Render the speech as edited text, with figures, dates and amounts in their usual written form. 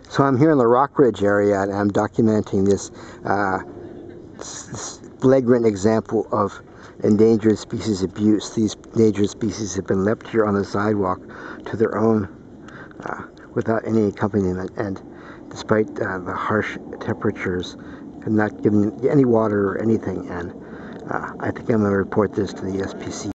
So I'm here in the Rockridge area and I'm documenting this flagrant example of endangered species abuse. These endangered species have been left here on the sidewalk to their own without any accompaniment, and despite the harsh temperatures and not giving any water or anything. And I think I'm going to report this to the SPC.